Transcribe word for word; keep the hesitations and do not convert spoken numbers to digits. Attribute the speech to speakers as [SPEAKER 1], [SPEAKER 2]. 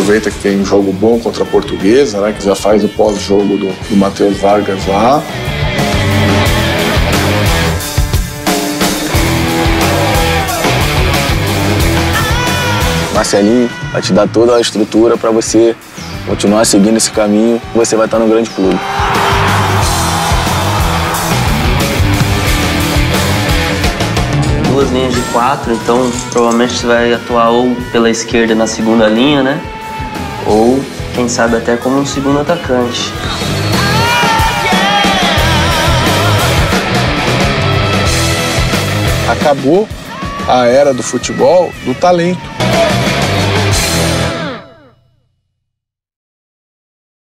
[SPEAKER 1] aproveita que tem um jogo bom contra a Portuguesa, né, que já faz o pós-jogo do, do Matheus Vargas lá.
[SPEAKER 2] Marcelinho vai te dar toda a estrutura para você continuar seguindo esse caminho, você vai estar no grande clube.
[SPEAKER 3] Duas linhas de quatro, então provavelmente você vai atuar ou pela esquerda na segunda linha, né? Ou, quem sabe, até como um segundo atacante.
[SPEAKER 1] Acabou a era do futebol do talento.